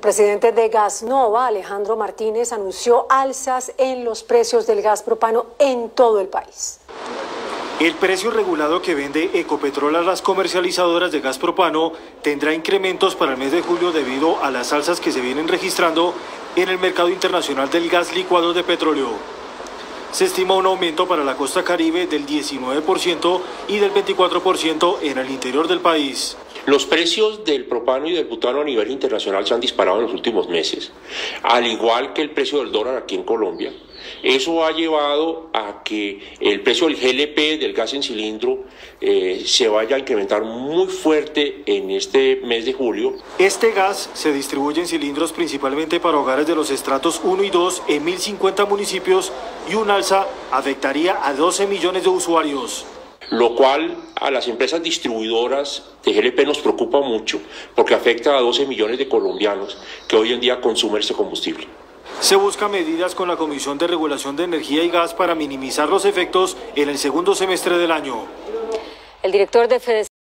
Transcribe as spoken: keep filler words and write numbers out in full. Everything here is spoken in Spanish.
presidente de Gasnova, Alejandro Martínez, anunció alzas en los precios del gas propano en todo el país. El precio regulado que vende Ecopetrol a las comercializadoras de gas propano tendrá incrementos para el mes de julio debido a las alzas que se vienen registrando en el mercado internacional del gas licuado de petróleo. Se estima un aumento para la costa caribe del diecinueve por ciento y del veinticuatro por ciento en el interior del país. Los precios del propano y del butano a nivel internacional se han disparado en los últimos meses, al igual que el precio del dólar aquí en Colombia. Eso ha llevado a que el precio del G L P, del gas en cilindro, eh, se vaya a incrementar muy fuerte en este mes de julio. Este gas se distribuye en cilindros principalmente para hogares de los estratos uno y dos en mil cincuenta municipios y un alza afectaría a doce millones de usuarios. Lo cual a las empresas distribuidoras de G L P nos preocupa mucho porque afecta a doce millones de colombianos que hoy en día consumen este combustible. Se buscan medidas con la Comisión de Regulación de Energía y Gas para minimizar los efectos en el segundo semestre del año. El director de Fede